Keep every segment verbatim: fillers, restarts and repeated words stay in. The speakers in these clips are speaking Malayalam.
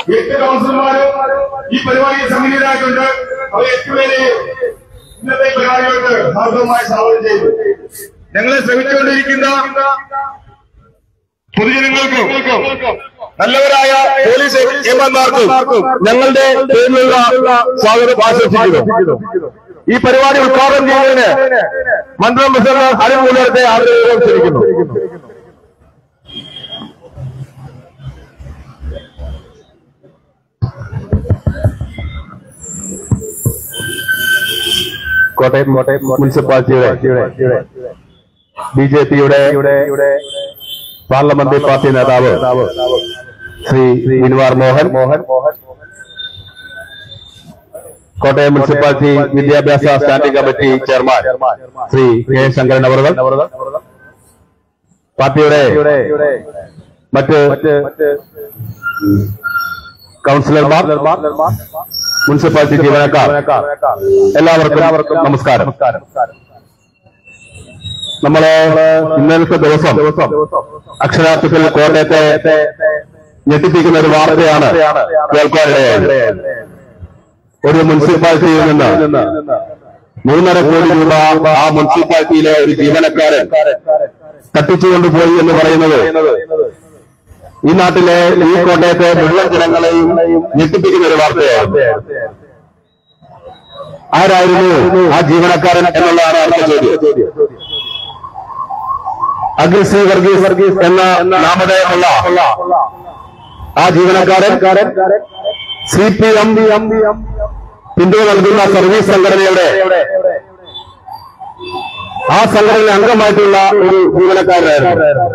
എട്ട് കൗൺസിലർമാരും ഈ പരിപാടിയെ സംഘടിതരായിട്ടുണ്ട്. അവർ എട്ടുപേരെ ഇന്നത്തെ പരിപാടികൾക്ക് ഭാഗമായി സ്വാഗതം ചെയ്തു. ഞങ്ങളെ ശ്രമിച്ചുകൊണ്ടിരിക്കുന്ന പൊതുജനങ്ങൾക്കും നല്ലവരായ പോലീസ് ഏമാന്മാർക്കും ഞങ്ങളുടെ പേരിലുള്ള സ്വാഗതം ആശംസിക്കുന്നു. ഈ പരിപാടി ഉദ്ഘാടനം ചെയ്യുന്നതിന് മണ്ഡലം പ്രസിഡന്റ് അരുൺ മൂലത്തെ ആദരവോടെ ക്ഷണിക്കുന്നു. കോട്ടയം കോട്ടയം മുനിസിപ്പാലിറ്റിയുടെ ബി ജെ പിയുടെ പാർലമെന്ററി പാർട്ടി നേതാവ് ശ്രീ വിൻവാർ മോഹൻ മോഹൻ കോട്ടയം മുനിസിപ്പാലിറ്റി വിദ്യാഭ്യാസ standing committee chairman Shri K Sankaran അവർകൾ, പാർട്ടിയുടെ മറ്റ് കൗൺസിലർമാർ, മുനിസിപ്പാലിറ്റി ജീവനക്കാർ, എല്ലാവർക്കും നമസ്കാരം. നമ്മളെ ഇന്നലത്തെ ദിവസം അക്ഷരാർത്ഥത്തിൽ കോട്ടയത്തെ ഞെട്ടിപ്പിക്കുന്ന ഒരു വാർത്തയാണ് കേൾക്കാനിടയായത്. ഒരു മുനിസിപ്പാലിറ്റിയിൽ നിന്ന് മൂന്നര കോടി രൂപ ആ മുനിസിപ്പാലിറ്റിയിലെ ഒരു ജീവനക്കാരൻ തട്ടിച്ചുകൊണ്ടുപോയി എന്ന് പറയുന്നത് ഈ നാട്ടിലെ ഈ കോട്ടയത്തെ മുഴുവൻ ജനങ്ങളെയും ഞെട്ടിപ്പിക്കുന്ന ഒരു വാർത്തയാണ്. ആരായിരുന്നു ആ ജീവനക്കാരൻ എന്നുള്ളതാണ് അടുത്ത ചോദ്യം. അഖിൽസി വർഗീസ് വർഗീസ് എന്ന നാമധേയമുള്ള ആ ജീവനക്കാരൻ സി പി എം പിന്തുണ നൽകുന്ന സർവീസ് സംഘടനയുടെ ആ സംഘടന അംഗമായിട്ടുള്ള ഒരു ജീവനക്കാരനായിരുന്നു.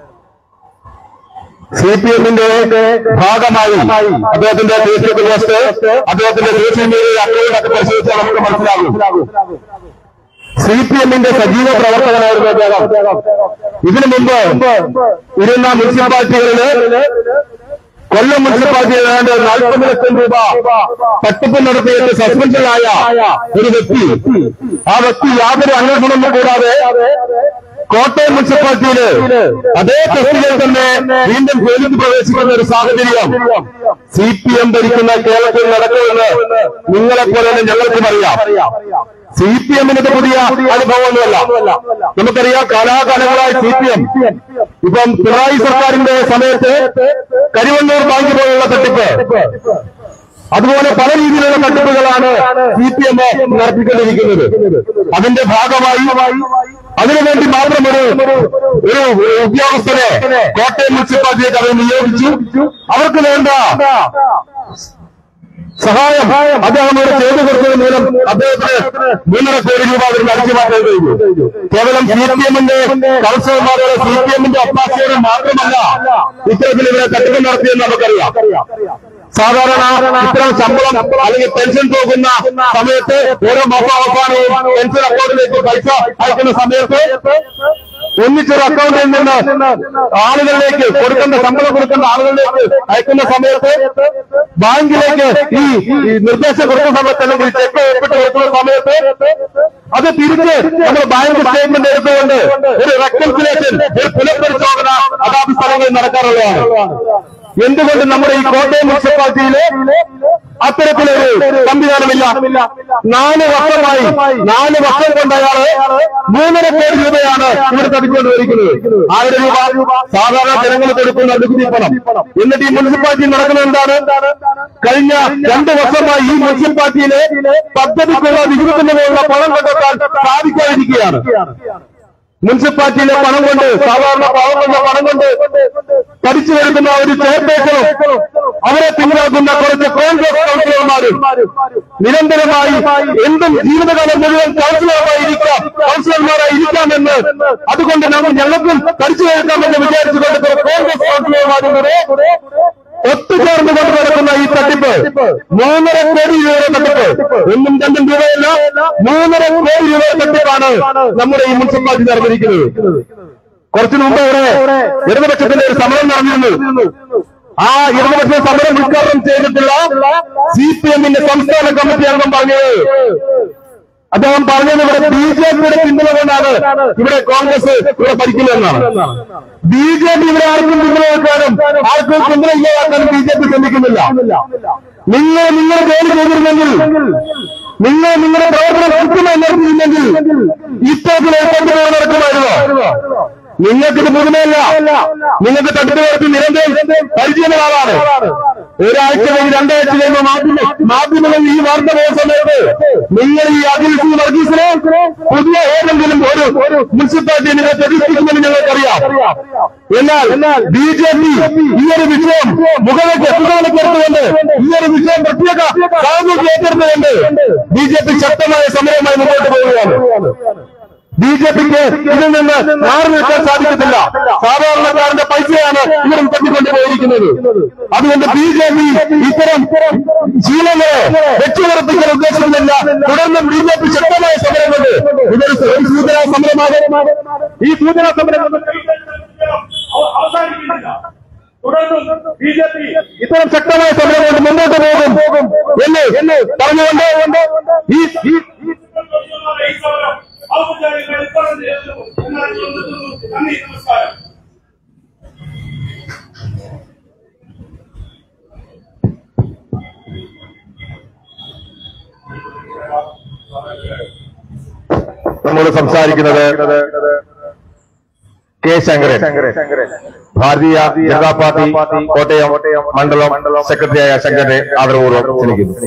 സി പി എമ്മിന്റെ ഭാഗമായി അദ്ദേഹത്തിന്റെ ഫേസ്ബുക്ക് പോസ്റ്റ്, അദ്ദേഹത്തിന്റെ സോഷ്യൽ മീഡിയ അക്കൗണ്ട് ഒക്കെ പരിശോധിച്ചാൽ നമുക്ക് മനസ്സിലാകും. സി പി എമ്മിന്റെ സജീവ പ്രവർത്തകനായിരുന്നു അദ്ദേഹം. ഇതിനു മുമ്പ് ഇരുന്ന മുനിസിപ്പാലിറ്റികളില് കൊല്ലം മുനിസിപ്പാലിറ്റി ഏതാണ്ട് നാൽപ്പത് ലക്ഷം രൂപ തട്ടിപ്പ് നടത്തിയിട്ട് സസ്പെൻഷനായ ഒരു വ്യക്തി, ആ വ്യക്തി യാതൊരു അന്വേഷണമൊന്നും കൂടാതെ കോട്ടയം മുനിസിപ്പാലിറ്റിയില് അതേ തസ്തികയിൽ തന്നെ വീണ്ടും ജോലിക്ക് പ്രവേശിക്കുന്ന ഒരു സാഹചര്യം സി പി എം ഭരിക്കുന്ന കേരളത്തിൽ നടക്കുമെന്ന് നിങ്ങളെപ്പോലെ തന്നെ ഞങ്ങൾക്കും അറിയാം. സി പി എമ്മിന് പുതിയ അനുഭവമൊന്നുമല്ല. നമുക്കറിയാം, കാലാകാലങ്ങളായി സി പി എം ഇപ്പം പിണറായി സർക്കാരിന്റെ സമയത്ത് കരിവണ്ണൂർ ബാങ്ക് പോലുള്ള തട്ടിപ്പ്, അതുപോലെ പല രീതിയിലുള്ള തട്ടിപ്പുകളാണ് സി പി എം നടത്തിക്കൊണ്ടിരിക്കുന്നത്. അതിന്റെ ഭാഗമായി അതിനുവേണ്ടി മാത്രം ഒരു ഒരു ഉദ്യോഗസ്ഥരെ കോട്ടയം മുനിസിപ്പാലിറ്റിയിലേക്ക് അവർ നിയോഗിച്ചു. അവർക്ക് വേണ്ട സഹായം അദ്ദേഹം ഇവിടെ ചെയ്തു കൊടുത്തത് മൂലം അദ്ദേഹത്തിന് മൂന്നര കോടി രൂപ അവർ അടിച്ചു മാറ്റാൻ കഴിഞ്ഞു. കേവലം സി പി എമ്മിന്റെ കൗൺസിലർമാരുടെ സി പി എമ്മിന്റെ ഒപ്പാസിയുടെ മാത്രമല്ല ഇത്തരത്തിൽ ഇവരെ തട്ടിപ്പ് നടത്തിയെന്ന് നമുക്കറിയാം. സാധാരണ ഇത്തരം ശമ്പളം അല്ലെങ്കിൽ പെൻഷൻ പോകുന്ന സമയത്ത് ഓരോ മാസം അവസാനവും പെൻഷൻ അക്കൗണ്ടിലേക്ക് പൈസ അയക്കുന്ന സമയത്ത് ഒന്നിച്ചൊരു അക്കൗണ്ടിൽ നിന്ന് ആളുകളിലേക്ക് കൊടുക്കേണ്ട ശമ്പളം കൊടുക്കേണ്ട ആളുകളിലേക്ക് അയക്കുന്ന സമയത്ത് ബാങ്കിലേക്ക് ഈ നിർദ്ദേശം കൊടുക്കുന്ന സമയത്ത് അല്ലെങ്കിൽ ചെക്ക് ഒപ്പിട്ട് കൊടുക്കുന്ന സമയത്ത് അത് തിരിച്ച് നമ്മൾ ബാങ്ക് സ്റ്റേറ്റ്മെന്റ് എടുത്തുകൊണ്ട് ഒരു റെക്കൺസിലേഷൻ, ഒരു പുനഃപരിശോധന അതാത് സ്ഥലങ്ങളിൽ നടക്കാറുള്ളതാണ്. എന്തുകൊണ്ട് നമ്മുടെ ഈ കോട്ടയം മുനിസിപ്പാലിറ്റിയിലെ അത്തരത്തിലൊരു സംവിധാനമില്ല? നാല് വർഷമായി നാല് വർഷം കൊണ്ട് അയാള് മൂന്നര കോടി രൂപയാണ് ഇവിടെ തട്ടിക്കൊണ്ടുവരിക്കുന്നത്. ആയിരം രൂപ സാധാരണ ജനങ്ങൾ കൊടുക്കുന്ന നികുതി പണം. എന്നിട്ട് ഈ മുനിസിപ്പാലിറ്റി നടക്കുന്നത് എന്താണ്? കഴിഞ്ഞ രണ്ട് വർഷമായി ഈ മുനിസിപ്പാലിറ്റിയിലെ പദ്ധതിക്കുള്ള വിഹിതത്തിന് പോലുള്ള പണം കണ്ടെത്താൻ സാധിക്കാതിരിക്കുകയാണ്. മുനിസിപ്പാലിറ്റിയിലെ പണം കൊണ്ട്, സാധാരണ പാവങ്ങളുടെ പണം കൊണ്ട് പഠിച്ചു വരുന്ന ഒരു ചെയർപേഴ്സണും അവരെ പിന്തുണക്കുന്ന കുറച്ച് കോൺഗ്രസ് കൗൺസിലർമാരും നിരന്തരമായി എന്തും ജീവിതകാലം മുഴുവൻ കൗൺസിലർമാരായി ഇരിക്കാം കൗൺസിലർമാരായി ഇരിക്കാമെന്ന്, അതുകൊണ്ട് ഞങ്ങൾക്കും പഠിച്ചു കേൾക്കാമെന്ന് വിചാരിച്ചുകൊണ്ട് കോൺഗ്രസ് കൗൺസിലർമാരും കൂടെ ഒത്തുചേർന്ന് കൊണ്ട് നടക്കുന്ന ഈ തട്ടിപ്പ് മൂന്നര കോടി രൂപയുടെ തട്ടിപ്പ്, ഒന്നും രണ്ടും രൂപയല്ല, മൂന്നര കോടി രൂപയുടെ തട്ടിപ്പാണ് നമ്മുടെ ഈ മുനിസിപ്പാലിറ്റി നടന്നിരിക്കുന്നത്. കുറച്ചു മുമ്പ് ഇവിടെ ഇടതുപക്ഷത്തിന്റെ ഒരു സമരം നടന്നിരുന്നു. ആ ഇടതുപക്ഷ സമരം ഉദ്ഘാടനം ചെയ്തിട്ടുള്ള സി പി എമ്മിന്റെ സംസ്ഥാന കമ്മിറ്റി അംഗം പറഞ്ഞത് അദ്ദേഹം പറഞ്ഞത് ഇവിടെ ബി ജെ പിയുടെ പിന്തുണ കൊണ്ടാണ് ഇവിടെ കോൺഗ്രസ് ഇവിടെ ഭരിക്കുന്നതെന്നാണ്. ബി ജെ പി ഇവിടെ ആർക്കും പിന്തുണ വെക്കാനും ആർക്കും പിന്തുണ ഇല്ലാതാക്കാനും ബി ജെ പി ശ്രമിക്കുന്നില്ല. നിങ്ങൾ നിങ്ങൾ ജോലി ചെയ്തിരുന്നെങ്കിൽ, നിങ്ങൾ നിങ്ങളുടെ പ്രവർത്തനം കൃത്യമായി നടത്തിയിരുന്നെങ്കിൽ ഇത്തരത്തിൽ ഏർപ്പെട്ട് നടക്കുമായിരുന്നോ? നിങ്ങൾക്കിത് പുതുമയല്ല. നിങ്ങൾക്ക് തട്ടുകൾക്ക് നിരന്തരം പരിചയമുള്ള ആളാണ്. ഒരാഴ്ച കഴിഞ്ഞ് രണ്ടാഴ്ച കഴിയുമ്പോൾ മാധ്യമ മാധ്യമങ്ങൾ ഈ വാർത്ത പോകുന്ന സമയത്ത് നിങ്ങൾ ഈ അഖിൽ സി വർഗീസിനെ പുതിയ ഏതെങ്കിലും ഒരു മുനിസിപ്പാലിറ്റി നിങ്ങൾ പ്രതിഷ്ഠിക്കുമെന്ന് ഞങ്ങൾക്കറിയാം. എന്നാൽ ബി ജെ പി ഈ ഒരു വിഷയം മുഖലേക്ക് മുഖവിലേക്ക് എടുത്തുകൊണ്ട് ഈ ഒരു വിഷയം പ്രത്യേക സാമൂഹ്യം ഏറ്റെടുത്തുകൊണ്ട് ബി ജെ പി ശക്തമായ സമരവുമായി മുന്നോട്ട് പോവുകയാണ്. ബി ജെ പിക്ക് ഇതിൽ നിന്ന് മാറി നിൽക്കാൻ സാധിക്കത്തില്ല. സാധാരണക്കാരന്റെ പൈസയാണ് ഇവരും തട്ടിക്കൊണ്ടുപോയിരിക്കുന്നത്. അതുകൊണ്ട് ബി ജെ പി ഇത്തരം ശീലങ്ങളെ വെച്ചുപറപ്പിക്കാൻ ഉദ്ദേശിക്കുന്നില്ല. തുടർന്നും ബി ജെ പി ശക്തമായ സമരം കൊണ്ട് ഇതൊരു സൂചനാ സമരമാണ്. ഈ സൂചനാ സമരം തുടർന്നും ബി ജെ പി ഇത്തരം ശക്തമായ സമരം കൊണ്ട് മുന്നോട്ട് പോകും എന്ന് പറഞ്ഞുകൊണ്ട് ഈ നമ്മൾ സംസാരിക്കുന്നത് കെ ശങ്കരൻ, ഭാരതീയ ജനതാ പാർട്ടി കോട്ടയം മണ്ഡലം സെക്രട്ടറിയായ ശങ്കരനെ ആദരപൂർവ്വം ക്ഷണിക്കുന്നു.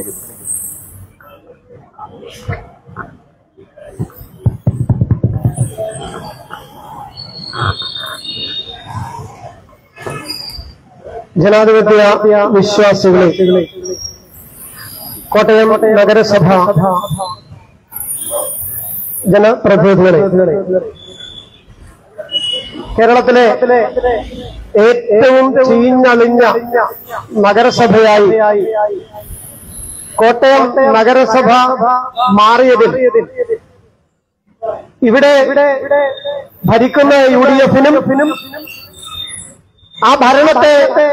ജനാധിപത്യ വിശ്വാസികളെ, കോട്ടയം നഗരസഭ ജനപ്രതിനിധികളെ, കേരളത്തിലെ ഏറ്റവും ചീഞ്ഞളിഞ്ഞ നഗരസഭയായി കോട്ടയം നഗരസഭ മാറിയതിൽ ഇവിടെ ഭരിക്കുന്ന യു ഡി എഫിനും ആ ഭരണത്തെ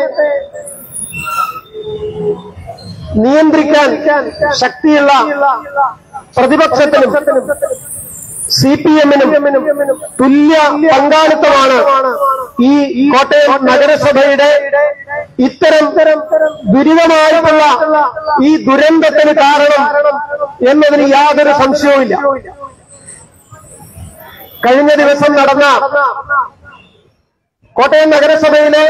നിയന്ത്രിക്കാൻ ശക്തിയുള്ള പ്രതിപക്ഷത്തിനും സി പി എമ്മിനും തുല്യ പങ്കാളിത്തമാണ് ഈ കോട്ടയം നഗരസഭയുടെ ഇത്തരം ദുരിതമായിട്ടുള്ള ഈ ദുരന്തത്തിന് കാരണം എന്നതിന് യാതൊരു സംശയവുമില്ല. കഴിഞ്ഞ ദിവസം നടന്ന കോട്ടയം നഗരസഭയിലെ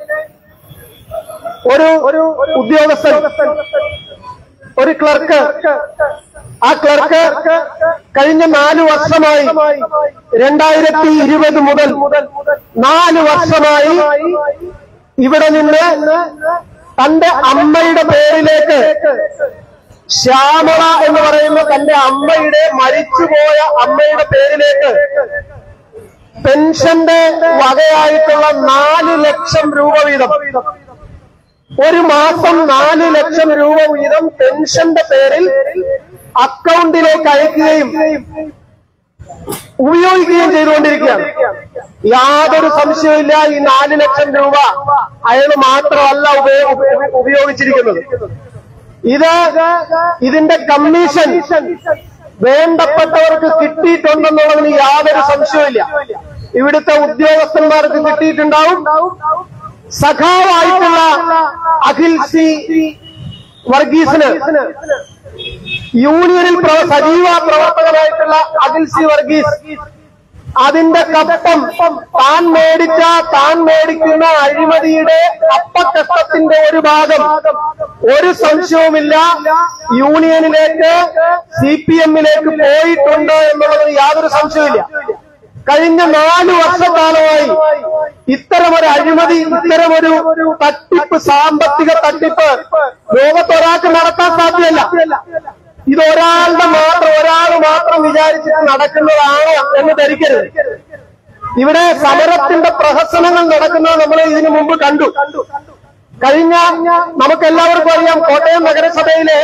ഒരു ഉദ്യോഗസ്ഥൻ, ഒരു ക്ലർക്ക്, ആ ക്ലർക്ക് കഴിഞ്ഞ നാലു വർഷമായി രണ്ടായിരത്തി ഇരുപത് മുതൽ നാല് വർഷമായി ഇവിടെ നിന്ന് തന്റെ അമ്മയുടെ പേരിലേക്ക്, ശ്യാമള എന്ന് പറയുന്ന തന്റെ അമ്മയുടെ മരിച്ചുപോയ അമ്മയുടെ പേരിലേക്ക് പെൻഷന്റെ വകയായിട്ടുള്ള നാല് ലക്ഷം രൂപ വീതം, ഒരു മാസം നാല് ലക്ഷം രൂപ വീതം പെൻഷന്റെ പേരിൽ അക്കൗണ്ടിലേക്ക് അയക്കുകയും ഉപയോഗിക്കുകയും ചെയ്തുകൊണ്ടിരിക്കുകയാണ്. യാതൊരു സംശയമില്ല, ഈ നാല് ലക്ഷം രൂപ അയാൾ മാത്രമല്ല ഉപയോഗിച്ചിരിക്കുന്നത്. ഇത് ഇതിന്റെ കമ്മീഷൻ വേണ്ടപ്പെട്ടവർക്ക് കിട്ടിയിട്ടുണ്ടെന്നുള്ളതിന് യാതൊരു സംശയമില്ല. ഇവിടുത്തെ ഉദ്യോഗസ്ഥന്മാർക്ക് കിട്ടിയിട്ടുണ്ടാവും. സഖാവായിട്ടുള്ള അഖിൽ സി വർഗീസിന്, യൂണിയനിൽ സജീവ പ്രവർത്തകനായിട്ടുള്ള അഖിൽ സി വർഗീസ് അതിന്റെ കപ്പം താൻ മേടിച്ച താൻ മേടിക്കുന്ന അഴിമതിയുടെ അപ്പക്കഷ്ടത്തിന്റെ ഒരു ഭാഗം ഒരു സംശയവുമില്ല യൂണിയനിലേക്ക്, സി പി എമ്മിലേക്ക് പോയിട്ടുണ്ട് എന്നുള്ളതിന് യാതൊരു സംശയമില്ല. കഴിഞ്ഞ നാലു വർഷക്കാലമായി ഇത്തരമൊരു അഴിമതി, ഇത്തരമൊരു തട്ടിപ്പ്, സാമ്പത്തിക തട്ടിപ്പ് ലോകത്തൊരാൾക്ക് നടത്താൻ സാധ്യമല്ല. ഇതൊരാളുടെ മാത്രം ഒരാൾ മാത്രം വിചാരിച്ചിട്ട് നടക്കുന്നതാണ് എന്ന് ധരിക്കരുത്. ഇവിടെ സമരത്തിന്റെ പ്രഹസനങ്ങൾ നടക്കുന്നത് നമ്മൾ ഇതിനു മുമ്പ് കണ്ടു. കഴിഞ്ഞ നമുക്കെല്ലാവർക്കും അറിയാം, കോട്ടയം നഗരസഭയിലെ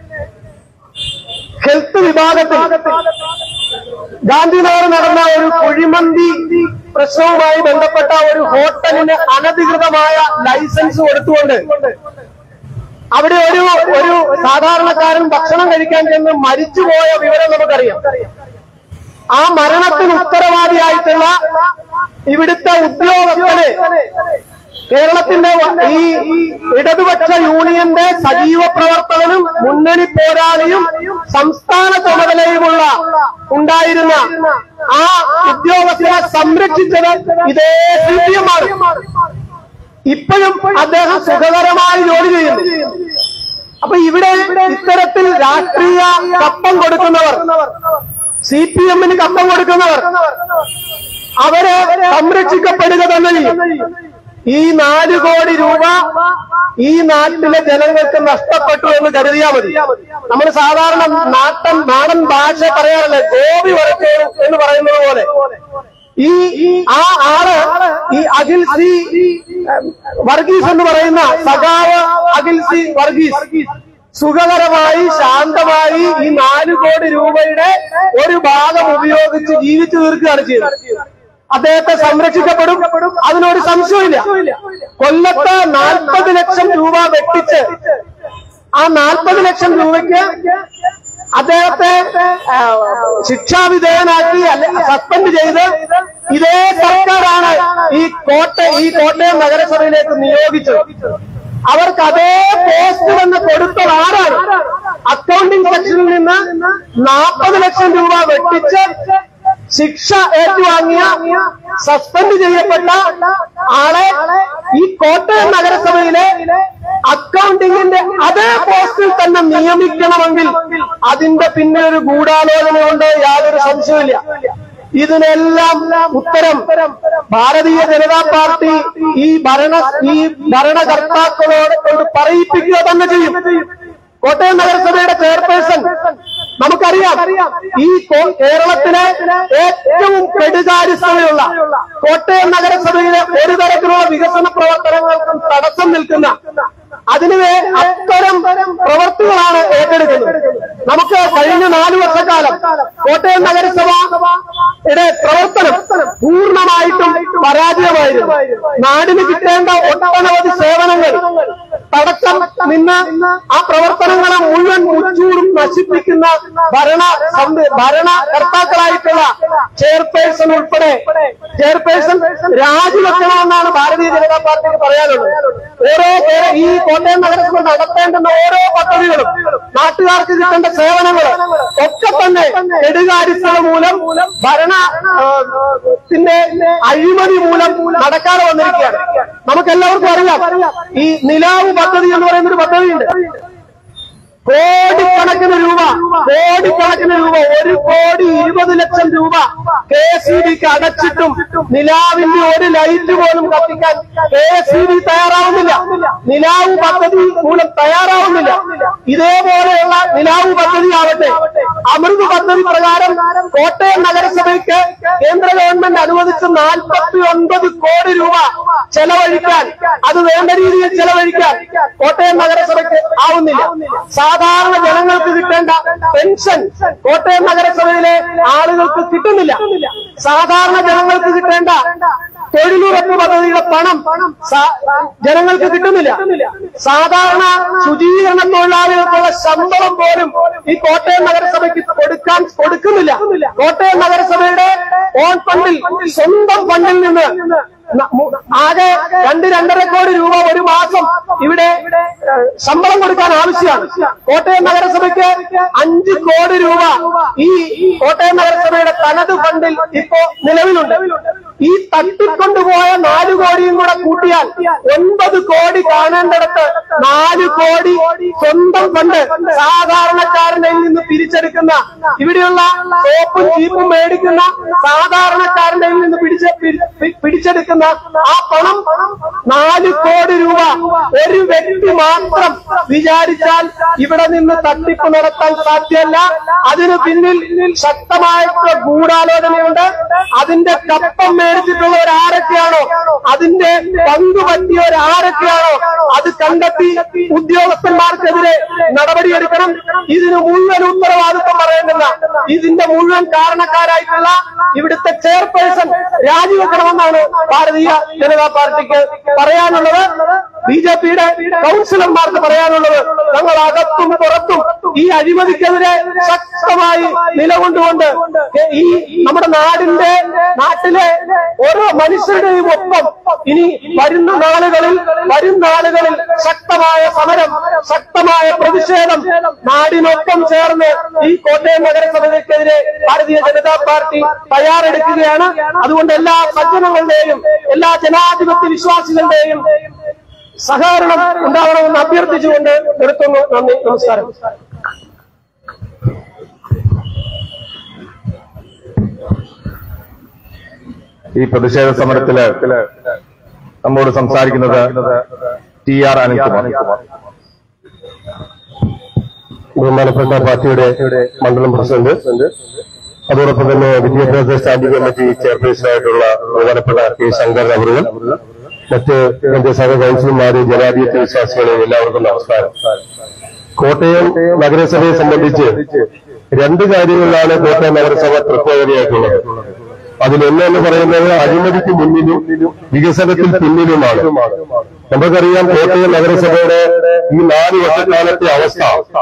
ഹെൽത്ത് വിഭാഗത്തിൽ ഗാന്ധിനഗർ നടന്ന ഒരു കുഴിമന്തി പ്രശ്നവുമായി ബന്ധപ്പെട്ട ഒരു ഹോട്ടലിന് അനധികൃതമായ ലൈസൻസ് കൊടുത്തുകൊണ്ട് അവിടെ ഒരു ഒരു സാധാരണക്കാരൻ ഭക്ഷണം കഴിക്കാൻ ചെന്ന് മരിച്ചുപോയ വിവരം നമുക്കറിയാം. ആ മരണത്തിന് ഉത്തരവാദിയായിട്ടുള്ള ഇവിടുത്തെ ഉദ്യോഗസ്ഥന് കേരളത്തിന്റെ ഈ ഇടതുപക്ഷ യൂണിയന്റെ സജീവ പ്രവർത്തകനും മുന്നണി പോരാളിയും സംസ്ഥാന ചുമതലയുമുള്ള ഉണ്ടായിരുന്ന ആ ഉദ്യോഗസ്ഥനെ സംരക്ഷിച്ചത് ഇതേ സി പി എം ആണ്. ഇപ്പോഴും അദ്ദേഹം സുഖകരമായി ജോലി ചെയ്യുന്നു. അപ്പൊ ഇവിടെ ഇത്തരത്തിൽ രാഷ്ട്രീയ കപ്പം കൊടുക്കുന്നവർ, സി പി എമ്മിന് കപ്പം കൊടുക്കുന്നവർ, അവരെ സംരക്ഷിക്കപ്പെടുക തന്നെ ചെയ്യും. ഈ നാല് കോടി രൂപ ഈ നാട്ടിലെ ജനങ്ങൾക്ക് നഷ്ടപ്പെട്ടു എന്ന് കരുതിയാൽ മതി. നമ്മൾ സാധാരണ നാട്ടൻ നാടൻ ഭാഷ പറയാറില്ല, ഗോപി വരച്ചേരും എന്ന് പറയുന്നത് പോലെ ഈ ആ ആള് ഈ അഖിൽ സി വർഗീസ് എന്ന് പറയുന്ന സഖാവ് അഖിൽ സി വർഗീസ് സുഖകരമായി ശാന്തമായി ഈ നാല് കോടി രൂപയുടെ ഒരു ഭാഗം ഉപയോഗിച്ച് ജീവിച്ചു തീർക്കുകയാണ് ചെയ്തത്. അദ്ദേഹത്തെ സംരക്ഷിക്കപ്പെടും, അതിനൊരു സംശയമില്ല. കൊല്ലത്ത് നാൽപ്പത് ലക്ഷം രൂപ വെട്ടിച്ച് ആ നാൽപ്പത് ലക്ഷം രൂപയ്ക്ക് അദ്ദേഹത്തെ ശിക്ഷാവിധേയനാക്കി അല്ലെ സസ്പെൻഡ് ചെയ്ത് ഇതേ സർക്കാരാണ് ഈ കോട്ട ഈ കോട്ടയം നഗരസഭയിലേക്ക് നിയോഗിച്ചത്. അവർക്ക് അതേ പോസ്റ്റ് തന്നെ കൊടുത്തത് ആരാണ്? അക്കൗണ്ടിംഗ് സെക്ഷനിൽ നിന്ന് നാൽപ്പത് ലക്ഷം രൂപ വെട്ടിച്ച് ശിക്ഷ ഏറ്റുവാങ്ങിയ സസ്പെൻഡ് ചെയ്യപ്പെട്ട ആളെ ഈ കോട്ടയം നഗരസഭയിലെ അക്കൗണ്ടിങ്ങിന്റെ അതേ പോസ്റ്റിൽ തന്നെ നിയമിക്കണമെങ്കിൽ അതിന്റെ പിന്നിൽ ഒരു ഗൂഢാലോചനയുണ്ട്, യാതൊരു സംശയമില്ല. ഇതിനെല്ലാം ഉത്തരം ഭാരതീയ ജനതാ പാർട്ടി ഈ ഭരണ ഈ ഭരണകർത്താക്കളോട് കൊണ്ട് പറയിപ്പിക്കുക തന്നെ ചെയ്യും. കോട്ടയം നഗരസഭയുടെ ചെയർപേഴ്സൺ നമുക്കറിയാം, ഈ കേരളത്തിലെ ഏറ്റവും കെടുകാര്യസ്ഥതയുള്ള കോട്ടയം നഗരസഭയിലെ ഒരു തരത്തിലുള്ള വികസന പ്രവർത്തനങ്ങൾക്കും തടസ്സം നിൽക്കുന്ന അതിനുവേ അത്തരം പ്രവർത്തികളാണ് ഏറ്റെടുക്കുന്നത്. നമുക്ക് കഴിഞ്ഞ നാലു വർഷക്കാലം കോട്ടയം നഗരസഭയുടെ പ്രവർത്തനം പൂർണ്ണമായിട്ടും പരാജയമായിരുന്നു. നാടിന് കിട്ടേണ്ട ഒട്ടനവധി സേവനങ്ങൾ തടസ്സം നിന്ന് ആ പ്രവർത്തനങ്ങളെ മുഴുവൻ മുച്ചൂടും നശിപ്പിക്കുന്ന ഭരണ ഭരണകർത്താക്കളായിട്ടുള്ള ചെയർപേഴ്സൺ ഉൾപ്പെടെ ചെയർപേഴ്സൺ രാജിവെക്കണമെന്നാണ് ഭാരതീയ ജനതാ പാർട്ടിക്ക് പറയാനുള്ളത്. ഓരോ ഈ കോട്ടയം നഗരസഭ നടത്തേണ്ടുന്ന ഓരോ പദ്ധതികളും നാട്ടുകാർക്ക് കിട്ടേണ്ട സേവനങ്ങളും ഒക്കെ തന്നെ കെടുകാര്യസ്ഥത മൂലം ഭരണത്തിന്റെ അഴിമതി മൂലം നടക്കാതെ വന്നിരിക്കുകയാണ്. നമുക്കെല്ലാവർക്കും അറിയാം, ഈ നിലാവ് പദ്ധതി എന്ന് പറയുന്നൊരു പദ്ധതിയുണ്ട്. കോടിക്കണക്കിന് രൂപ കോടിക്കണക്കിന് രൂപ ഒരു കോടി ഇരുപത് ലക്ഷം രൂപ കെ എസ് ഇ ബിക്ക് അടച്ചിട്ടും നിലാവിന്റെ ഒരു ലൈറ്റ് പോലും കത്തിക്കാൻ കെ എസ് ഇ ബി തയ്യാറാവുന്നില്ല. നിലാവ് പദ്ധതി മൂലം തയ്യാറാവുന്നില്ല. ഇതേപോലെയുള്ള നിലാവ് പദ്ധതി ആവട്ടെ, അമൃത് പദ്ധതി പ്രകാരം കോട്ടയം നഗരസഭയ്ക്ക് കേന്ദ്ര ഗവൺമെന്റ് അനുവദിച്ച നാൽപ്പത്തി ഒൻപത് കോടി രൂപ ചെലവഴിക്കാൻ, അത് വേണ്ട രീതിയിൽ ചെലവഴിക്കാൻ കോട്ടയം നഗരസഭയ്ക്ക് ആവുന്നില്ല. സാധാരണ ജനങ്ങൾക്ക് കിട്ടേണ്ട പെൻഷൻ കോട്ടയം നഗരസഭയിലെ ആളുകൾക്ക് കിട്ടുന്നില്ല. സാധാരണ ജനങ്ങൾക്ക് കിട്ടേണ്ട തൊഴിലുറപ്പ് പദ്ധതിയുടെ പണം ജനങ്ങൾക്ക് കിട്ടുന്നില്ല. സാധാരണ ശുചീകരണ തൊഴിലാളികൾക്കുള്ള ശമ്പളം പോലും ഈ കോട്ടയം നഗരസഭയ്ക്ക് കൊടുക്കാൻ കൊടുക്കുന്നില്ല. കോട്ടയം നഗരസഭയുടെ ഓൺ ഫണ്ടിൽ, സ്വന്തം ഫണ്ടിൽ നിന്ന് ആകെ രണ്ട് രണ്ടര കോടി രൂപ ഒരു മാസം ഇവിടെ ശമ്പളം കൊടുക്കാൻ ആവശ്യമാണ്. കോട്ടയം നഗരസഭയ്ക്ക് അഞ്ച് കോടി രൂപ ഈ കോട്ടയം നഗരസഭയുടെ തനത് ഫണ്ടിൽ ഇപ്പോ നിലവിലുണ്ട്. ഈ തട്ടിക്കൊണ്ടുപോയ നാല് കോടിയും കൂടെ കൂട്ടിയാൽ ഒൻപത് കോടി കാണേണ്ടിടത്ത് നാല് കോടി സ്വന്തം ഫണ്ട് സാധാരണക്കാരനിൽ നിന്ന് പിരിച്ചെടുക്കുന്ന, ഇവിടെയുള്ള സോപ്പും ചീപ്പും മേടിക്കുന്ന സാധാരണക്കാരന്റെ നിന്ന് പിടിച്ച പിടിച്ചെടുക്കുന്ന ആ പണം നാല് കോടി രൂപ ഒരു വ്യക്തി മാത്രം വിചാരിച്ചാൽ ഇവിടെ നിന്ന് തട്ടിപ്പ് നടത്താൻ സാധ്യമല്ല. അതിന് പിന്നിൽ ശക്തമായിട്ടുള്ള ഗൂഢാലോചനയുണ്ട്. അതിന്റെ കപ്പം മേടിച്ചിട്ടുള്ളവരാരൊക്കെയാണോ, അതിന്റെ പങ്കുപറ്റിയവരാരൊക്കെയാണോ അത് കണ്ടെത്തി ഉദ്യോഗസ്ഥന്മാർക്കെതിരെ നടപടിയെടുക്കണം. ഇതിന് മുഴുവൻ ഉത്തരവാദിത്വം പറയേണ്ടുന്ന, ഇതിന്റെ മുഴുവൻ കാരണക്കാരായിട്ടുള്ള ഇവിടുത്തെ ചെയർപേഴ്സൺ രാജിവെക്കണമെന്നാണ് ഭാരതീയ ജനതാ പാർട്ടിക്ക് പറയാനുള്ളത്. ബി ജെ പിയുടെ കൗൺസിലർമാർക്ക് പറയാനുള്ളത് ഞങ്ങൾ അകത്തും പുറത്തും ഈ അഴിമതിക്കെതിരെ ശക്തമായി നിലകൊണ്ടുകൊണ്ട് ഈ നമ്മുടെ നാടിന്റെ നാട്ടിലെ ഓരോ മനുഷ്യരുടെയും ഒപ്പം ഇനി വരുന്ന നാളുകളിൽ വരും നാളുകളിൽ ശക്തമായ സമരം, ശക്തമായ പ്രതിഷേധം നാടിനൊപ്പം ചേർന്ന് ഈ കോട്ടയം നഗരസഭയ്ക്കെതിരെ ഭാരതീയ ജനതാ പാർട്ടി തയ്യാറെടുക്കുകയാണ്. അതുകൊണ്ട് എല്ലാ സജ്ജനങ്ങളുടെയും എല്ലാ ജനാധിപത്യ വിശ്വാസികളുടെയും സഹകരണം ഉണ്ടാവണമെന്ന് അഭ്യർത്ഥിച്ചുകൊണ്ട് നിർത്തുന്നു. നന്ദി, നമസ്കാരം. ഈ പ്രതിഷേധ സമരത്തില് നമ്മോട് സംസാരിക്കുന്നത് ടി ആർ അനിൽകുമാർ, ബഹുമാനപ്പെട്ട പാർട്ടിയുടെ മണ്ഡലം പ്രസിഡന്റ്, അതോടൊപ്പം തന്നെ വിദ്യാഭ്യാസ സ്റ്റാൻഡിംഗ് കമ്മിറ്റി ചെയർപേഴ്സണായിട്ടുള്ള ബഹുമാനപ്പെട്ട കെ ശങ്കർ അവറുകൾ, മറ്റ് എന്റെ സഹ കൗൺസിലർമാരെ, ജനാധിപത്യ വിശ്വാസികളെ എല്ലാവർക്കും നമസ്കാരം. കോട്ടയം നഗരസഭയെ സംബന്ധിച്ച് രണ്ട് കാര്യങ്ങളിലാണ് കോട്ടയം നഗരസഭ പ്രത്യേകതയായിട്ടുള്ളത്. അതിലൊന്നെന്ന് പറയുന്നത് അഴിമതിക്ക് മുന്നിലും വികസനത്തിൽ പിന്നിലുമാണ്. നമുക്കറിയാം കോട്ടയം നഗരസഭയുടെ ഈ നാല് വർഷക്കാലത്തെ അവസ്ഥ,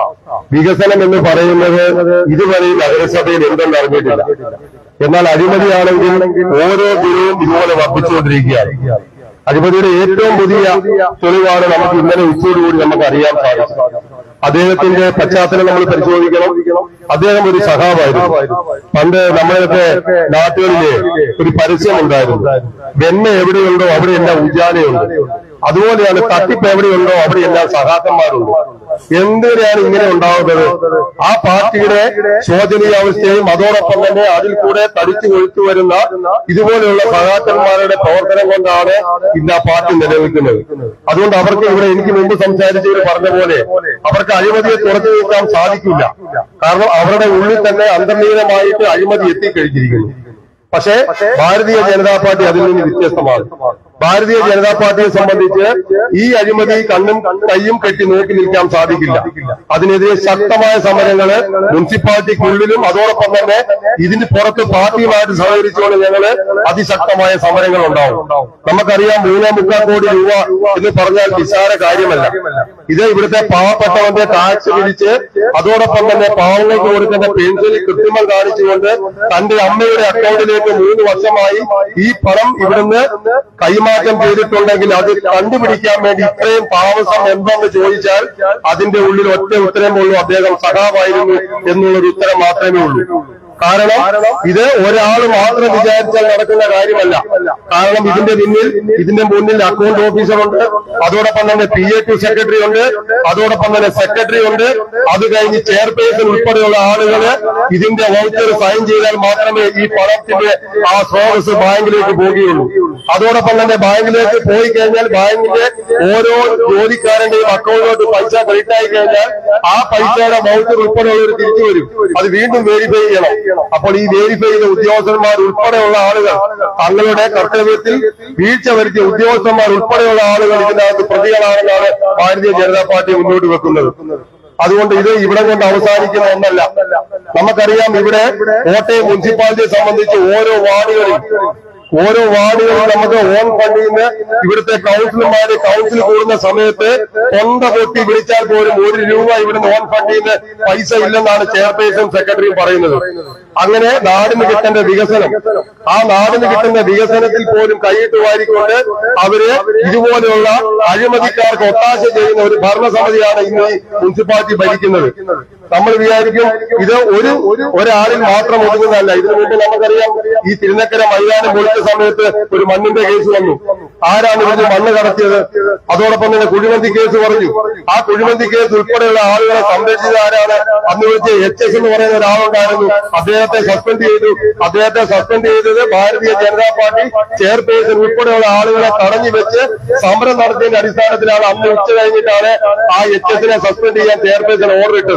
വികസനം എന്ന് പറയുന്നത് ഇതുവരെ നഗരസഭയിൽ എന്തെന്ന് അറിഞ്ഞിട്ടില്ല. എന്നാൽ അഴിമതിയാണെങ്കിൽ ഓരോ ദിനവും ഇതുപോലെ വർദ്ധിച്ചുകൊണ്ടിരിക്കുകയാണ്. അഴിമതിയുടെ ഏറ്റവും പുതിയ തെളിവാണ് നമുക്ക് ഇന്നലെ ഉച്ചയോടുകൂടി നമുക്ക് അറിയാൻ സാധിച്ചത്. അദ്ദേഹത്തിന്റെ പശ്ചാത്തലം നമ്മൾ പരിശോധിക്കണം. അദ്ദേഹം ഒരു സഖാവായിരുന്നു. പണ്ട് നമ്മളൊക്കെ നാട്ടുകളിലെ ഒരു പരസ്യമുണ്ടായിരുന്നു, വെണ്ണ എവിടെയുണ്ടോ അവിടെയെല്ലാം ഉജാലയുണ്ട്. അതുപോലെയാണ് തട്ടിപ്പ് എവിടെയുണ്ടോ അവിടെയെല്ലാം സഹാക്കന്മാരുണ്ട്. എന്തിനാണ് ഇങ്ങനെ ഉണ്ടാവുന്നത്? ആ പാർട്ടിയുടെ ശോചനീയാവസ്ഥയും അതോടൊപ്പം തന്നെ അതിൽ കൂടെ തടിച്ചു കൊഴുത്തു വരുന്ന ഇതുപോലെയുള്ള സഹാക്കന്മാരുടെ പ്രവർത്തനം കൊണ്ടാണ് ഇന്ന് ആ പാർട്ടി നിലനിൽക്കുന്നത്. അതുകൊണ്ട് അവർക്ക് ഇവിടെ എനിക്ക് മുമ്പ് സംസാരിച്ചവർ പറഞ്ഞ പോലെ അവർക്ക് അഴിമതിയെ തുറച്ചു നീക്കാൻ സാധിക്കില്ല. കാരണം അവരുടെ ഉള്ളിൽ തന്നെ അന്തർലീനമായിട്ട് അഴിമതി എത്തിക്കഴിഞ്ഞിരിക്കുന്നു. പക്ഷേ ഭാരതീയ ജനതാ പാർട്ടി അതിൽ നിന്ന് വ്യത്യസ്തമാണ്. ഭാരതീയ ജനതാ പാർട്ടിയെ സംബന്ധിച്ച് ഈ അഴിമതി കണ്ണും കൈയും കെട്ടി നോക്കി നിൽക്കാൻ സാധിക്കില്ല. അതിനെതിരെ ശക്തമായ സമരങ്ങള് മുനിസിപ്പാലിറ്റിക്കുള്ളിലും അതോടൊപ്പം തന്നെ ഇതിന് പുറത്ത് പാർട്ടിയുമായിട്ട് സഹകരിച്ചുകൊണ്ട് ഞങ്ങള് അതിശക്തമായ സമരങ്ങൾ ഉണ്ടാവും. നമുക്കറിയാം, മൂന്നേ മുക്കാൽ കോടി രൂപ എന്ന് പറഞ്ഞാൽ നിസ്സാര കാര്യമല്ല. ഇത് ഇവിടുത്തെ പാവപ്പെട്ടവന്റെ ടാക്സ് പിടിച്ച് അതോടൊപ്പം തന്നെ പാവങ്ങൾക്ക് കൊടുക്കുന്ന പെൻഷനിൽ കൃത്രിമം കാണിച്ചുകൊണ്ട് തന്റെ അമ്മയുടെ അക്കൗണ്ടിലേക്ക് മൂന്ന് വർഷമായി ഈ പണം ഇവിടുന്ന് കൈമാറ്റം ചെയ്തിട്ടുണ്ടെങ്കിൽ അത് കണ്ടുപിടിക്കാൻ വേണ്ടി ഇത്രയും താമസം എന്തെന്ന് ചോദിച്ചാൽ അതിന്റെ ഉള്ളിൽ ഒറ്റ ഉത്തരമേ ഉള്ളൂ, അദ്ദേഹം സഖാവായിരുന്നു എന്നുള്ളൊരു ഉത്തരം മാത്രമേ ഉള്ളൂ. കാരണം ഇത് ഒരാൾ മാത്രം വിചാരിച്ചാൽ നടക്കുന്ന കാര്യമല്ല. കാരണം ഇതിന്റെ പിന്നിൽ ഇതിന്റെ മുന്നിൽ അക്കൗണ്ട് ഓഫീസറുണ്ട്, അതോടൊപ്പം തന്നെ പി എ ടു സെക്രട്ടറി ഉണ്ട്, അതോടൊപ്പം തന്നെ സെക്രട്ടറി ഉണ്ട്. അത് കഴിഞ്ഞ് ചെയർപേഴ്സൺ ഉൾപ്പെടെയുള്ള ആളുകള് ഇതിന്റെ വൗച്ചർ സൈൻ ചെയ്താൽ മാത്രമേ ഈ പണത്തിന്റെ ആ സ്രോതസ് ബാങ്കിലേക്ക് പോവുകയുള്ളൂ. അതോടൊപ്പം തന്നെ ബാങ്കിലേക്ക് പോയി കഴിഞ്ഞാൽ ബാങ്കിന്റെ ഓരോ ജോലിക്കാരന്റെയും അക്കൗണ്ടിലോട്ട് പൈസ ക്രെഡിറ്റ് ആയി കഴിഞ്ഞാൽ ആ പൈസയുടെ വൗച്ചർ ഉൾപ്പെടെയുള്ളവർ തിരിച്ചു വരും. അത് വീണ്ടും വെരിഫൈ ചെയ്യണം. അപ്പോൾ ഈ വെരിഫൈ ചെയ്ത ഉദ്യോഗസ്ഥന്മാർ ഉൾപ്പെടെയുള്ള ആളുകൾ, തങ്ങളുടെ കർത്തവ്യത്തിൽ വീഴ്ച വരുത്തിയ ഉദ്യോഗസ്ഥന്മാർ ഉൾപ്പെടെയുള്ള ആളുകൾ ഇതിനകത്ത് പ്രതികളാണെന്നാണ് ഭാരതീയ ജനതാ പാർട്ടി മുന്നോട്ട് വെക്കുന്നത്. അതുകൊണ്ട് ഇത് ഇവിടെ കൊണ്ട് അവസാനിക്കുന്ന ഒന്നല്ല. നമുക്കറിയാം, ഇവിടെ കോട്ടയം മുനിസിപ്പാലിറ്റിയെ സംബന്ധിച്ച് ഓരോ വാർഡുകളിൽ ഓരോ വാർഡുകളിൽ നമുക്ക് ഓൺ ഫണ്ടിൽ നിന്ന് ഇവിടുത്തെ കൗൺസിലർമാര് കൗൺസിൽ കൂടുന്ന സമയത്ത് തൊണ്ട പൊട്ടി വിളിച്ചാൽ പോലും ഒരു രൂപ ഇവിടുന്ന് ഓൺ ഫണ്ടിൽ നിന്ന് പൈസ ഇല്ലെന്നാണ് ചെയർപേഴ്സൺ സെക്രട്ടറിയും പറയുന്നത്. അങ്ങനെ നാടിന് കിട്ടേണ്ട വികസനം, ആ നാടിന് കിട്ടുന്ന വികസനത്തിൽ പോലും കൈയിട്ട് വാരിക്കൊണ്ട് അവര് ഇതുപോലെയുള്ള അഴിമതിക്കാർക്ക് ഒത്താശ ചെയ്യുന്ന ഒരു ഭരണസമിതിയാണ് ഇന്ന് ഈ മുനിസിപ്പാലിറ്റി ഭരിക്കുന്നത്. നമ്മൾ വിചാരിക്കും ഇത് ഒരു ഒരാളിൽ മാത്രം ഒതുങ്ങുന്നതല്ല. ഇതിനു മുമ്പ് നമുക്കറിയാം, ഈ തിരുനക്കര മൈതാനം പൊളിച്ച സമയത്ത് ഒരു മണ്ണിന്റെ കേസ് വന്നു. ആരാണ് ഇവിടുന്ന് മണ്ണ് കടത്തിയത്? അതോടൊപ്പം തന്നെ കുഴിമന്തി കേസ് പറഞ്ഞു. ആ കുഴിമന്തി കേസ് ഉൾപ്പെടെയുള്ള ആളുകളെ സംരക്ഷിച്ച ആരാണ്? അന്ന് വിളിച്ച് എച്ച് എസ് എന്ന് പറയുന്ന ഒരാളുണ്ടായിരുന്നു. അദ്ദേഹത്തെ സസ്പെൻഡ് ചെയ്തു. അദ്ദേഹത്തെ സസ്പെൻഡ് ചെയ്തത് ഭാരതീയ ജനതാ പാർട്ടി ചെയർപേഴ്സൺ ഉൾപ്പെടെയുള്ള ആളുകളെ തടഞ്ഞു വെച്ച് സമരം നടത്തിയതിന്റെ അടിസ്ഥാനത്തിലാണ് അന്ന് ഉച്ച കഴിഞ്ഞിട്ടാണ് ആ എച്ച് എസിനെ സസ്പെൻഡ് ചെയ്യാൻ ചെയർപേഴ്സൺ ഓർഡർ ഇട്ടത്.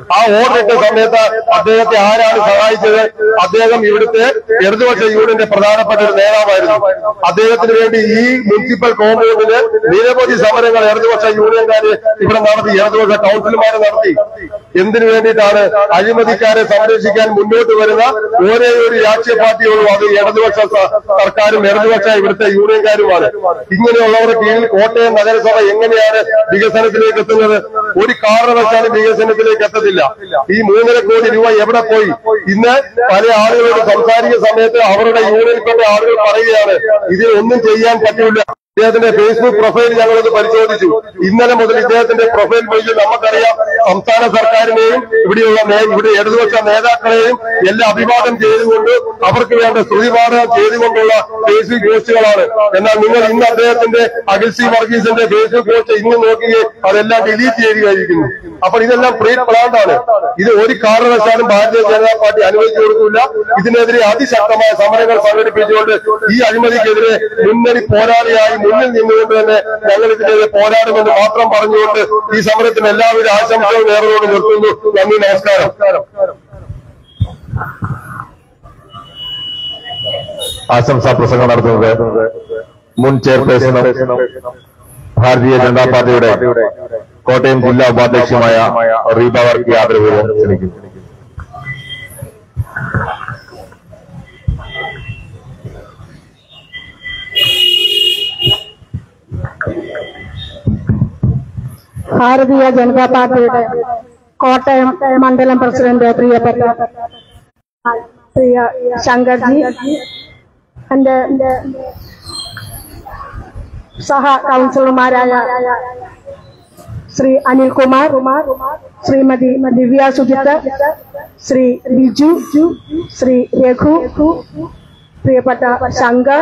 ആ ഓർഡർ ഇട്ട സമയത്ത് അദ്ദേഹത്തെ ആരാണ് സഹായിച്ചത്? അദ്ദേഹം ഇവിടുത്തെ ഇടതുപക്ഷ യൂണിയന്റെ പ്രധാനപ്പെട്ട ഒരു നേതാവായിരുന്നു. അദ്ദേഹത്തിന് വേണ്ടി ഈ മുനിസിപ്പൽ കോമ്പൗണ്ടില് നിരവധി സമരങ്ങൾ ഇടതുപക്ഷ യൂണിയൻകാര് ഇവിടെ നടത്തി, ഇടതുപക്ഷ കൗൺസിലർമാരെ നടത്തി. എന്തിനു വേണ്ടിയിട്ടാണ്? അഴിമതിക്കാരെ സംരക്ഷിക്കാൻ മുന്നോട്ട് വരുന്ന ഒരേ ഒരു രാഷ്ട്രീയ പാർട്ടിയുള്ളൂ, അത് ഇടതുപക്ഷ സർക്കാരും ഇടതുപക്ഷ ഇവിടുത്തെ യൂണിയൻകാരുമാണ്. ഇങ്ങനെയുള്ളവരുടെ കീഴിൽ കോട്ടയം നഗരസഭ എങ്ങനെയാണ് വികസനത്തിലേക്ക് എത്തുന്നത്? ഒരു കാരണവശാലും വികസനത്തിലേക്ക് എത്തത്തില്ല. ഈ മൂന്നര കോടി രൂപ എവിടെ പോയി? ഇന്ന് പല ആളുകളോട് സംസാരിക്കുന്ന സമയത്ത് അവരുടെ യൂണിയൻപ്പെട്ട ആളുകൾ പറയുകയാണ് ഇതിൽ ഒന്നും ചെയ്യാൻ പറ്റില്ല. ഇദ്ദേഹത്തിന്റെ ഫേസ്ബുക്ക് പ്രൊഫൈൽ ഞങ്ങളത് പരിശോധിച്ചു. ഇന്നലെ മുതൽ ഇദ്ദേഹത്തിന്റെ പ്രൊഫൈൽ പേജിൽ നമുക്കറിയാം സംസ്ഥാന സർക്കാരിനെയും ഇവിടെയുള്ള ഇവിടെ ഇടതുപക്ഷ നേതാക്കളെയും എല്ലാം അഭിവാദം ചെയ്തുകൊണ്ട് അവർക്ക് വേണ്ട സ്തുതിപാഠനം ചെയ്തുകൊണ്ടുള്ള ഫേസ്ബുക്ക് പോസ്റ്റുകളാണ്. എന്നാൽ നിങ്ങൾ ഇന്ന് അദ്ദേഹത്തിന്റെ അഖിൽ സി വർഗീസിന്റെ ഫേസ്ബുക്ക് പോസ്റ്റ് ഇന്ന് നോക്കുകയും അതെല്ലാം ഡിലീറ്റ് ചെയ്യുകയായിരിക്കുന്നു. അപ്പോൾ ഇതെല്ലാം പ്രീ പ്ലാൻഡ് ആണ്. ഇത് ഒരു കാരണവശാലും ഭാരതീയ ജനതാ പാർട്ടി അനുവദിച്ചു കൊടുക്കില്ല. ഇതിനെതിരെ അതിശക്തമായ സമരങ്ങൾ സംഘടിപ്പിച്ചുകൊണ്ട് ഈ അഴിമതിക്കെതിരെ മുന്നണി പോരാളിയായി മുന്നിൽ നിന്നുകൊണ്ട് തന്നെ ഞങ്ങൾ ഇതിനെതിരെ പോരാടുമെന്ന് മാത്രം പറഞ്ഞുകൊണ്ട് ഈ സമരത്തിന് എല്ലാവിധ ആശംസകളും നേർന്നുകൊണ്ട് നിർത്തുന്നു. നന്ദി, നമസ്കാരം. ആശംസാ പ്രസംഗം നടത്തുന്നത് മുൻ ചെയർപേഴ്സണും ഭാരതീയ ജനതാ പാർട്ടിയുടെ കോട്ടയം ജില്ലാ ഉപാധ്യക്ഷമായ റീബ വർക്കി ആദരപൂർവ്വം ക്ഷണിക്കുന്നു. ഭാരതീയ ജനതാ പാർട്ടിയുടെ കോട്ടയം മണ്ഡലം പ്രസിഡന്റ് പ്രിയപ്പെട്ട പ്രിയ ശങ്കർജി, എന്റെ സഹ കൗൺസിലർമാരായ ശ്രീ അനിൽകുമാർ, ശ്രീമതി ദിവ്യ സുജിത്ത്, ശ്രീ ബിജു, ശ്രീ രഘു, പ്രിയപ്പെട്ട ശങ്കർ,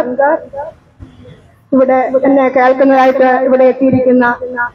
ഇവിടെ എന്നെ കേൾക്കുന്നതായിട്ട് ഇവിടെ എത്തിയിരിക്കുന്ന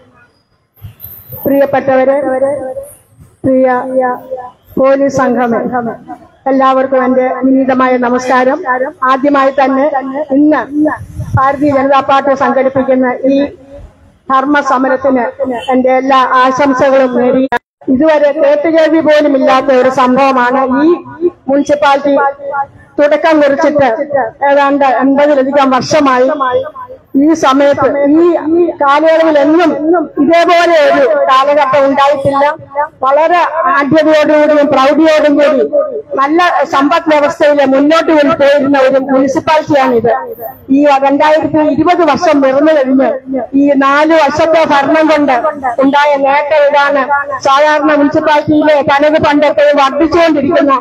പ്രിയപ്പെട്ടവരെ, പ്രിയ പോലീസ് സംഘമേ, എല്ലാവർക്കും എന്റെ വിനീതമായ നമസ്കാരം. ആദ്യമായി തന്നെ ഇന്ന് ഭാരതീയ ജനതാ പാർട്ടി സംഘടിപ്പിക്കുന്ന ഈ ധർമ്മ സമരത്തിന് എന്റെ എല്ലാ ആശംസകളും നേടി. ഇതുവരെ കേട്ടുകേൾവി പോലും ഇല്ലാത്ത ഒരു സംഭവമാണ് ഈ മുനിസിപ്പാലിറ്റി തുടക്കം കുറിച്ചിട്ട് ഏതാണ്ട് എൺപതിലധികം വർഷമായി. ഈ സമയത്ത് ഈ കാലയളവിൽ എന്നും ഇതേപോലെ ഒരു കാലഘട്ടം ഉണ്ടായിട്ടില്ല. വളരെ ആഢ്യതയോടുകൂടിയും പ്രൗഢിയോടും കൂടി നല്ല സമ്പദ് വ്യവസ്ഥയിൽ മുന്നോട്ട് കൊണ്ടുപോയിരുന്ന ഒരു മുനിസിപ്പാലിറ്റിയാണിത്. ഈ രണ്ടായിരത്തി ഇരുപത് വർഷം നിറഞ്ഞു കഴിഞ്ഞ് ഈ നാലു വർഷത്തെ ഭരണം കൊണ്ട് ഉണ്ടായ നേട്ടം ഇതാണ്. സാധാരണ മുനിസിപ്പാലിറ്റിയിലെ കനവ് ഫണ്ടൊക്കെ വർദ്ധിച്ചുകൊണ്ടിരിക്കുന്ന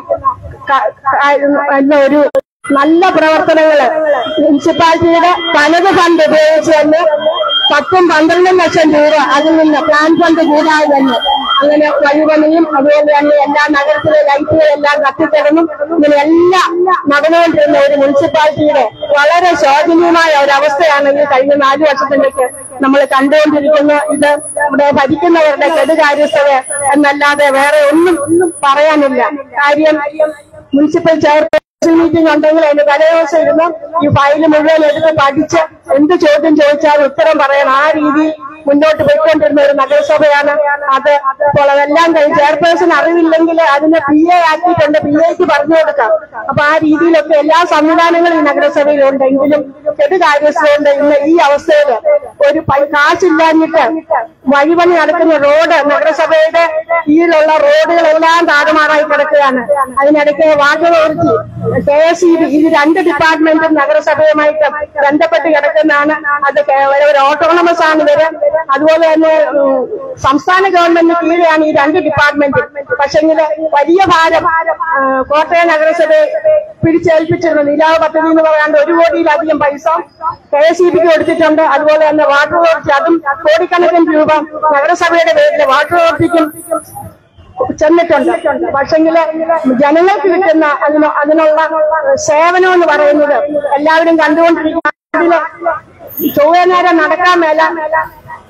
എന്ന ഒരു നല്ല പ്രവർത്തനങ്ങള് മുനിസിപ്പാലിറ്റിയുടെ കനവ് ഫണ്ട് ഉപയോഗിച്ച് തന്നെ പത്തും പന്ത്രണ്ടും ലക്ഷം രൂപ അതിൽ നിന്ന് പ്ലാൻ ഫണ്ട് കൂടാതെ തന്നെ അങ്ങനെ വഴിപണിയും അതുപോലെ തന്നെ എല്ലാ നഗരത്തിലെ ലൈറ്റുകളെല്ലാം കത്തിത്തടങ്ങും ഇങ്ങനെ എല്ലാം നടന്നുകൊണ്ടിരുന്ന ഒരു മുനിസിപ്പാലിറ്റിയുടെ വളരെ ശോചനീയമായ ഒരവസ്ഥയാണ് ഈ കഴിഞ്ഞ നാലു വർഷത്തിലേക്ക് നമ്മൾ കണ്ടുകൊണ്ടിരിക്കുന്നത്. ഇത് ഇവിടെ ഭരിക്കുന്നവരുടെ കെടുകാര്യസ്ഥത എന്നല്ലാതെ വേറെ ഒന്നും പറയാനില്ല. കാര്യം മുനിസിപ്പൽ ചെയർപേഴ്സൺ മീറ്റിംഗ് ഉണ്ടെങ്കിൽ അതിന്റെ തലേദിവസം ഇരുന്ന് ഈ ഫയല് മുഴുവൻ എടുത്ത് പഠിച്ച് എന്ത് ചോദ്യം ചോദിച്ചാൽ ഉത്തരം പറയണം. ആ രീതിയിൽ മുന്നോട്ട് പോയിക്കൊണ്ടിരുന്ന ഒരു നഗരസഭയാണ് അത്. ഇപ്പോൾ അതെല്ലാം കഴിഞ്ഞ് ചെയർപേഴ്സൺ അറിവില്ലെങ്കിൽ അതിനെ പി എ ആക്കിയിട്ടുണ്ട്, പി എക്ക് പറഞ്ഞു കൊടുക്കാം. അപ്പൊ ആ രീതിയിലൊക്കെ എല്ലാ സംവിധാനങ്ങളും ഈ നഗരസഭയിലുണ്ടെങ്കിലും കെടുകാര്യസ്ഥയുണ്ട്. ഇന്ന് ഈ അവസ്ഥയിൽ ഒരു കാശില്ലാഞ്ഞിട്ട് വഴിപണി നടക്കുന്ന റോഡ് നഗരസഭയുടെ കീഴിലുള്ള റോഡുകളെല്ലാം താറുമാറായി കിടക്കുകയാണ്. അതിനിടയ്ക്ക് water authority, K S E B, ഇത് രണ്ട് ഡിപ്പാർട്ട്മെന്റും നഗരസഭയുമായിട്ട് ബന്ധപ്പെട്ട് കിടക്കുന്നതാണ്. അത് ഒരു ഓട്ടോണമസ് ആണ് ഇവര്. അതുപോലെ തന്നെ സംസ്ഥാന ഗവൺമെന്റിന് കീഴെയാണ് ഈ രണ്ട് ഡിപ്പാർട്ട്മെന്റും. പക്ഷെങ്കിൽ വലിയ ഭാരം കോട്ടയം നഗരസഭയെ പിടിച്ചേൽപ്പിച്ചിരുന്നു. നിലാവ് പദ്ധതി എന്ന് പറയാണ്ട് ഒരു കോടിയിലധികം പൈസ കെ എസ് ഇ ബിക്ക് കൊടുത്തിട്ടുണ്ട്. അതുപോലെ തന്നെ വാട്ടർ അതോറിറ്റി, അതും കോടിക്കണക്കിന് രൂപ നഗരസഭയുടെ പേരിൽ വാട്ടർ അതോറിറ്റിക്കും ചെന്നിട്ടുണ്ട്. പക്ഷെങ്കില് ജനങ്ങൾക്ക് കിട്ടുന്ന അതിന് അതിനുള്ള സേവനം എന്ന് പറയുന്നത് എല്ലാവരും കണ്ടുകൊണ്ടിരിക്കുന്ന ചൊവ്വ നേരം നടക്കാൻ മേല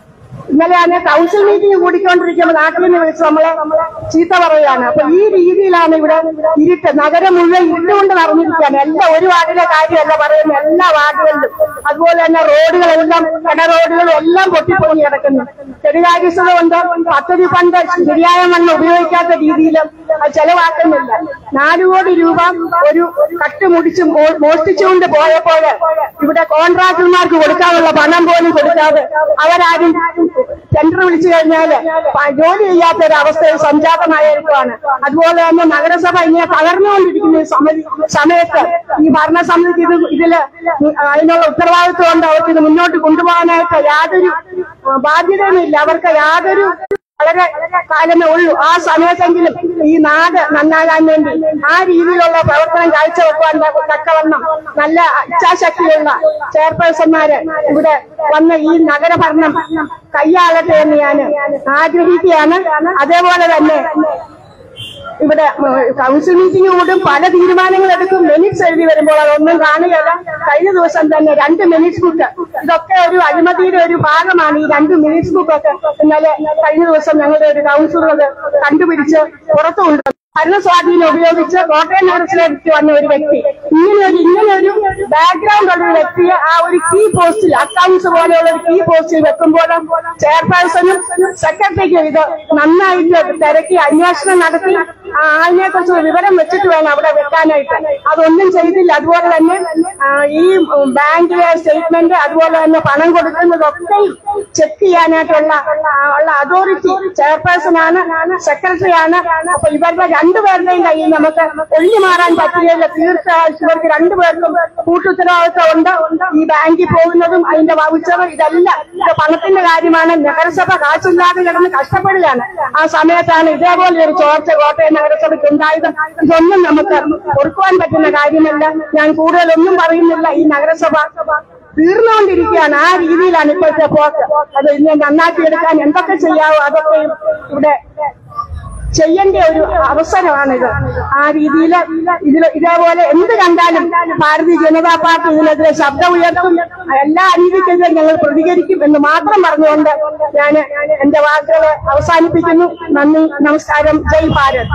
ഇന്നലെ ഞാൻ കൗൺസിൽ മീറ്റിംഗ് കൂടിക്കൊണ്ടിരിക്കുമ്പോൾ നാട്ടിൽ നിന്ന് വിളിച്ച് നമ്മളെ ചീത്ത പറയുകയാണ്. അപ്പൊ ഈ രീതിയിലാണ് ഇവിടെ ഇരുട്ട്, നഗരം മുഴുവൻ ഇരുട്ടുകൊണ്ട് നടന്നിരിക്കുകയാണ്. എല്ലാ ഒരു വാർഡിലെ കാര്യമല്ല പറയുന്നത്, എല്ലാ വാർഡുകളിലും. അതുപോലെ തന്നെ റോഡുകളെല്ലാം, കട റോഡുകളും എല്ലാം പൊട്ടിപ്പൊങ്ങി കിടക്കുന്നു. ചെറുകാര്യസ്ഥത കൊണ്ട് പദ്ധതി ഫണ്ട് ശരിയായ മണ്ണ് ഉപയോഗിക്കാത്ത രീതിയിൽ അത് ചെലവാക്കുന്നില്ല. നാലു കോടി രൂപ ഒരു കട്ട് മുടിച്ച് മോഷ്ടിച്ചുകൊണ്ട് പോയപ്പോൾ ഇവിടെ കോൺട്രാക്ടർമാർക്ക് കൊടുക്കാനുള്ള പണം പോലും കൊടുക്കാതെ അവരാരും ടെൻഡർ വിളിച്ചു കഴിഞ്ഞാൽ ജോലി ചെയ്യാത്ത ഒരു അവസ്ഥയിൽ സംജാതമായിരിക്കുകയാണ്. അതുപോലെ തന്നെ നഗരസഭ ഇങ്ങനെ തകർന്നുകൊണ്ടിരിക്കുന്ന സമയത്ത് ഈ ഭരണസമിതിക്ക് ഇത് ഇതില് അതിനുള്ള ഉത്തരവാദിത്വം കൊണ്ട് അവർക്ക് ഇത് മുന്നോട്ട് കൊണ്ടുപോകാനായിട്ട് യാതൊരു ബാധ്യതയുമില്ല. അവർക്ക് യാതൊരു വളരെ കാലമേ ഉള്ളൂ. ആ സമയത്തെങ്കിലും ഈ നാട് നന്നാകാൻ വേണ്ടി ആ രീതിയിലുള്ള പ്രവർത്തനം കാഴ്ചവെക്കുവാൻ തക്കവണ്ണം നല്ല ഇച്ഛാശക്തിയുള്ള ചെയർപേഴ്സൺമാര് ഇവിടെ വന്ന് ഈ നഗരഭരണം കൈയാളട്ടെ എന്ന് ഞാൻ ആഗ്രഹിക്കുകയാണ്. അതേപോലെ തന്നെ ഇവിടെ കൗൺസിൽ മീറ്റിംഗ് കൂടും, പല തീരുമാനങ്ങൾ എടുക്കും. മിനിറ്റ്സ് എഴുതി വരുമ്പോൾ അതൊന്നും കാണുകയല്ല. കഴിഞ്ഞ ദിവസം തന്നെ രണ്ട് മിനിറ്റ്സ് ബുക്ക്, ഇതൊക്കെ ഒരു അഴിമതിയുടെ ഒരു ഭാഗമാണ്. ഈ രണ്ട് മിനിറ്റ്സ് ബുക്കൊക്കെ ഇന്നലെ കഴിഞ്ഞ ദിവസം ഞങ്ങളുടെ ഒരു കൗൺസിലർ കണ്ടുപിടിച്ച് പുറത്തുകൊണ്ട് ഭരണസ്വാധീനം ഉപയോഗിച്ച് കോട്ടയം നഗരത്തിലേക്ക് വന്ന ഒരു വ്യക്തി, ഇങ്ങനെയൊരു ഇങ്ങനെയൊരു ബാക്ക്ഗ്രൗണ്ട് ഉള്ള ഒരു വ്യക്തിയെ ആ ഒരു കീ പോസ്റ്റിൽ, അക്കൗണ്ട്സ് പോലെയുള്ള ഒരു കീ പോസ്റ്റിൽ വെക്കുമ്പോൾ ചെയർപേഴ്സണും സെക്രട്ടറിക്കും ഇത് നന്നായിട്ട് തിരക്കി അന്വേഷണം നടത്തി ആ ആളിനെ കുറിച്ച് വിവരം വെച്ചിട്ട് വേണം അവിടെ വെക്കാനായിട്ട്. അതൊന്നും ചെയ്തില്ല. അതുപോലെ തന്നെ ഈ ബാങ്കിലെ സ്റ്റേറ്റ്മെന്റ്, അതുപോലെ തന്നെ പണം കൊടുക്കുന്നതൊക്കെ ചെക്ക് ചെയ്യാനായിട്ടുള്ള ഉള്ള അതോറിറ്റി ചെയർപേഴ്സണാണ്, സെക്രട്ടറിയാണ്. അപ്പൊ ഇവരുടെ രണ്ടുപേരുടെയും കയ്യിൽ നമുക്ക് ഒഴിഞ്ഞു മാറാൻ പറ്റുകയില്ല. തീർച്ചയായും ഇവർക്ക് രണ്ടുപേർക്കും കൂട്ടുത്തരവാദിത്വം ഉണ്ട്. ഈ ബാങ്കിൽ പോകുന്നതും അതിന്റെ വൗച്ചർ ഇതെല്ലാം ഇത് പണത്തിന്റെ കാര്യമാണ്. നഗരസഭ കാശില്ലാതെ കിടന്ന് കഷ്ടപ്പെടുകയാണ്. ആ സമയത്താണ് ഇതേപോലെ ഒരു ചോർച്ച കോട്ടയം നഗരസഭയ്ക്ക് ഉണ്ടായത്. ഇതൊന്നും നമുക്ക് കൊടുക്കുവാൻ പറ്റുന്ന കാര്യമല്ല. ഞാൻ കൂടുതലൊന്നും പറയുന്നില്ല. ഈ നഗരസഭ തീർന്നുകൊണ്ടിരിക്കുകയാണ്. ആ രീതിയിലാണ് ഇപ്പോഴത്തെ പോക്ക്. അത് ഇന്ന് നന്നാക്കിയെടുക്കാൻ എന്തൊക്കെ ചെയ്യാവോ അതൊക്കെ ഇവിടെ ചെയ്യേണ്ട ഒരു അവസരമാണിത്. ആ രീതിയിൽ ഇതിൽ ഇതേപോലെ എന്ത് കണ്ടാലും ഭാരതീയ ജനതാ പാർട്ടി ഇതിനെതിരെ ശബ്ദം ഉയർത്തും. എല്ലാ അനീതിക്കെതിരെ ഞങ്ങൾ പ്രതികരിക്കും എന്ന് മാത്രം പറഞ്ഞുകൊണ്ട് ഞാൻ എന്റെ വാക്കുകളെ അവസാനിപ്പിക്കുന്നു. നന്ദി, നമസ്കാരം, ജയ് ഭാരത്.